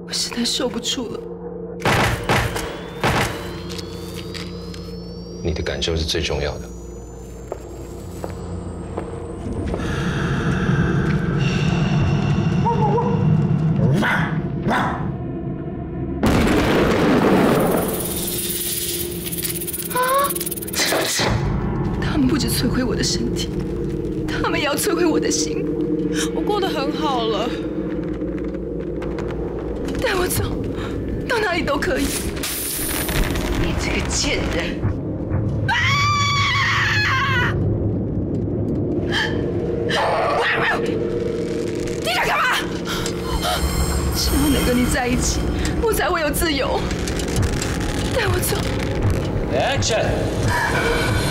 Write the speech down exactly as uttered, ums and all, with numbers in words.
我实在受不住了。 你的感受是最重要的。 他们不止摧毁我的身体，他们也要摧毁我的心。 我过得很好了， 带我走，到哪里都可以。 你这个贱人！啊！ 你想干嘛？只要能跟你在一起，我才会有自由。带我走。 Action！